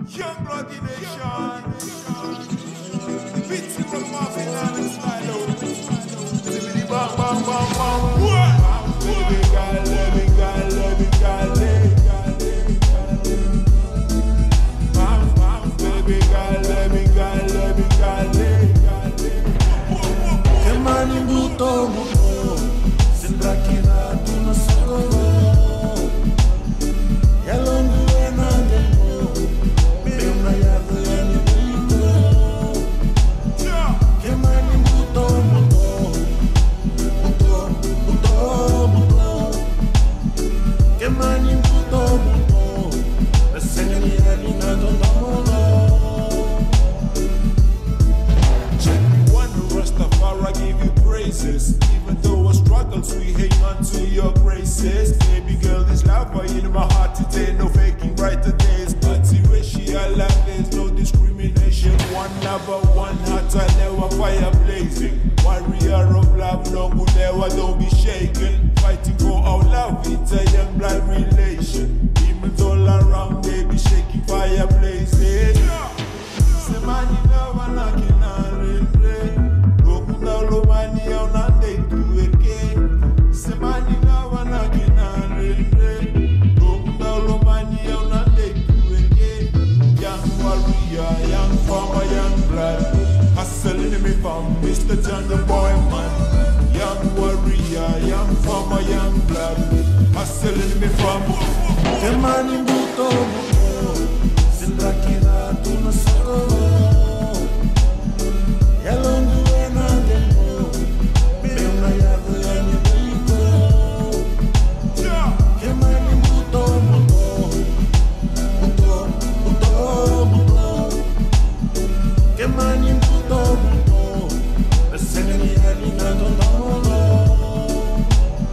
Young blood in nation. Beats from Marvin and style out. Zibbity bang bang bang bang. What? Baby girl, baby girl, baby girl, baby girl, baby girl, baby girl. Che mani butto, sembra che tu non so. E all'onde è nato, per una yard e mi butto. Che mani butto, che mani butto, e se ne è rinato l'amore. Check me one, Rastafari give you praises. Even though I struggles, we hang on to your graces. Baby girl, this love in my heart today, no faking brighter days. Multiracial love, there's no discrimination. One lover, one heart, I never fire blazing. Warrior of love, no good ever, don't be shaken. Fighting for our love, it's a young blood relation. Demons all around, they be shaking, fire blazing. Say man, you love and knocking on rain. Lokunda lo mani au nande tu eke. Say man, you love and knocking on rain. Lokunda lo mani au nande tu eke. Young warrior, young farmer, young blood. Hustling me from Mr. John the boy man. Young warrior, young farmer, young blood. Hustling me from. Che mani butto, sembra che tu non so. E all'onde è nato, per una yard e mi butto. Che mani butto, che mani butto, e se ne è rinato l'amore.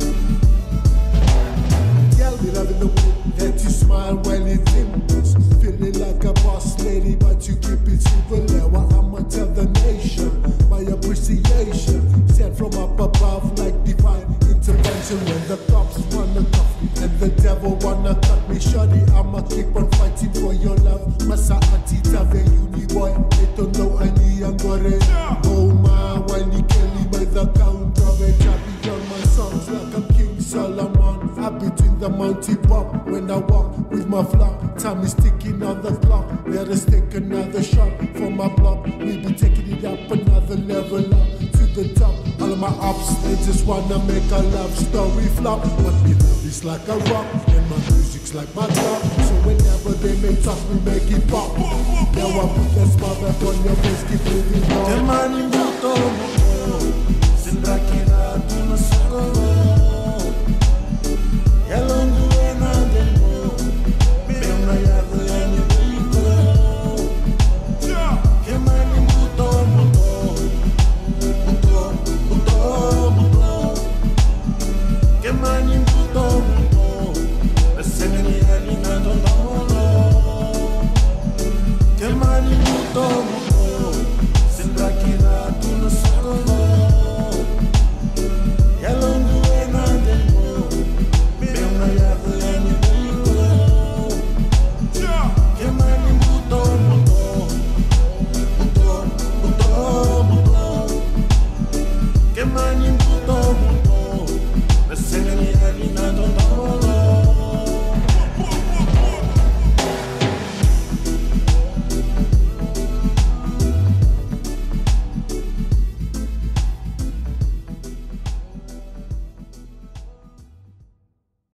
Girl, we love the way that you smile when it dimples. Feeling like a boss lady, but you keep it simple. Now I'ma tell the nation my appreciation. Sent from up above like divine intervention. When the cops wanna cuff me and the devil wanna cut me shorty, I'ma keep on fighting for your love. Masa atita ve uni boy, they don't know any angore. Oh my, when you Kelly by the count of it, I be on my songs like I'm King Solomon. I between the mountain pop when I walk with my flock. Time is ticking on the clock. Let us take another shot for my block. We be taking it up another level up to the top. All of my ops, they just wanna make a love story flop. But me love is like a rock and my music's like my drop. So whenever they make talk, we make it pop. Now I put that smile back on your face, keep moving Che on. mani butto, sembra che tu non so. E all'onde è nato, per una yard e mi butto. Che mani butto, che mani butto, e se ne è rinato l'amore. Che mani butto.